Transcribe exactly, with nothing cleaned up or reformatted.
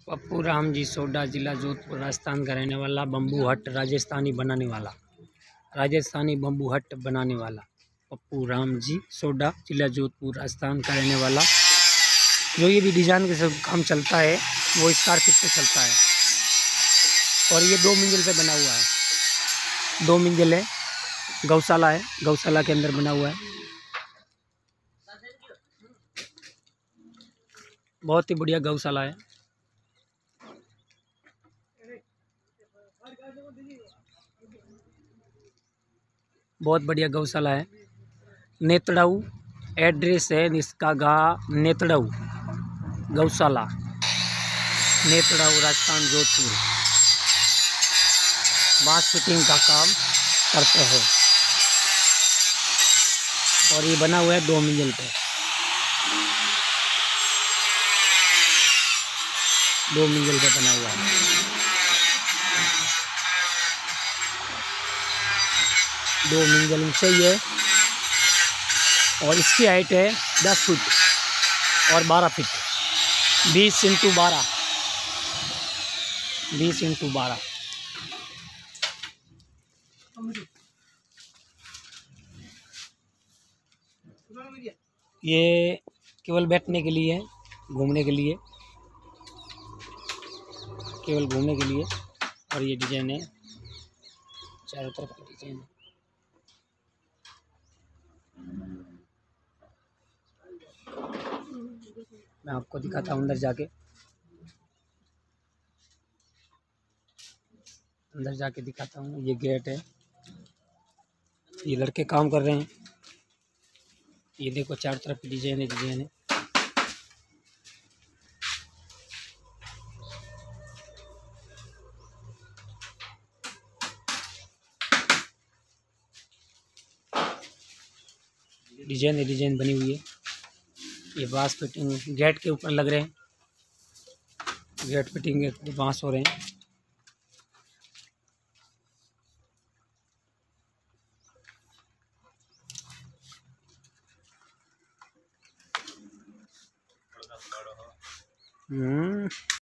Pappu Ram ji soda, जिला जोधपुर राजस्थान का रहने वाला, बम्बू हट राजस्थानी बनाने वाला, राजस्थानी बम्बू हट बनाने वाला पप्पू राम जी सोडा, जिला जोधपुर राजस्थान का रहने वाला। जो ये भी डिज़ाइन के सब काम चलता है वो स्कारफिट पे चलता है और ये दो मंजिल पे बना हुआ है। दो मंजिल है, गौशाला है, गौशाला के अंदर बना हुआ है। बहुत ही बढ़िया गौशाला है। बहुत बढ़िया गौशाला है। नेतड़ाऊ एड्रेस है इसका, गा नेतड़ाऊ गौशाला, नेतड़ाऊ राजस्थान जोधपुर। बांस फिटिंग का काम करते हैं और ये बना हुआ है दो मंजिल पे, दो मंजिल पे बना हुआ है। दो मंजिल ऊंचाई है और इसकी हाइट है दस फुट और बारह फीट, बीस इंटू बारह, बीस इंटू बारह। ये केवल बैठने के लिए, घूमने के लिए, केवल घूमने के लिए। और ये डिजाइन है, चारों तरफ का डिजाइन है। मैं आपको दिखाता हूँ अंदर जाके, अंदर जाके दिखाता हूँ। ये गेट है, ये लड़के काम कर रहे हैं। ये देखो चारों तरफ की डिजाइन है, डिजाइन है। डिजाइन है, डिजाइन बनी हुई है। ये बांस फिटिंग गेट के ऊपर लग रहे हैं, गेट फिटिंग के बांस हो रहे हैं। हम्म